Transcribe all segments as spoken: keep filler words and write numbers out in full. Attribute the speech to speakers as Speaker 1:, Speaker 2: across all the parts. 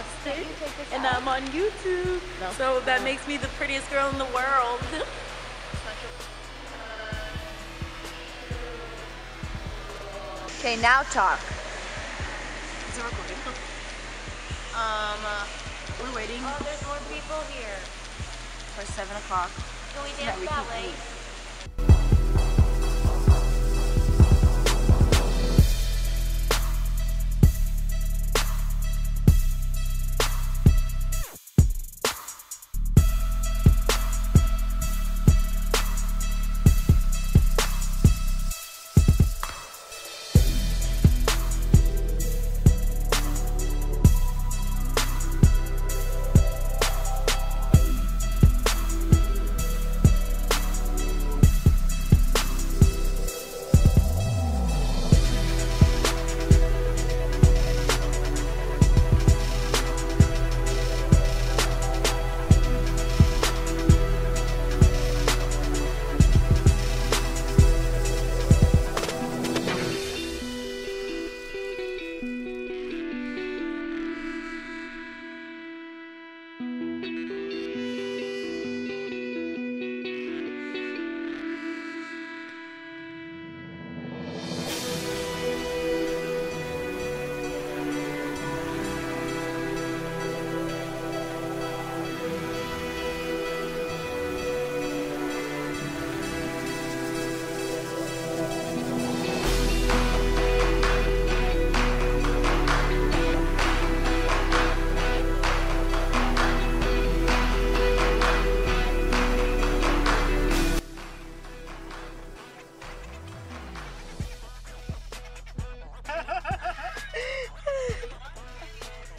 Speaker 1: busted, and I'm on YouTube. No. So that no. makes me the prettiest girl in the world.
Speaker 2: Okay, now talk.
Speaker 1: Is it recording? Um, uh, we're waiting.
Speaker 3: Oh, there's more people here.
Speaker 2: For seven o'clock.
Speaker 3: Can we dance
Speaker 2: we
Speaker 3: ballet?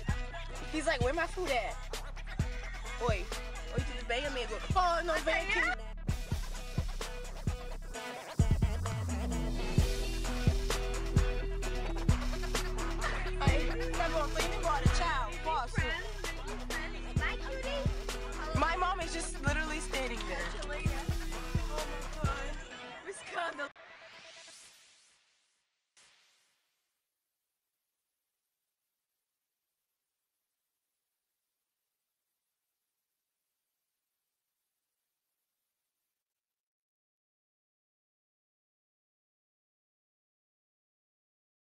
Speaker 1: He's like, where my food at? Boy, or you to the bay, I may go to the phone, no vacation.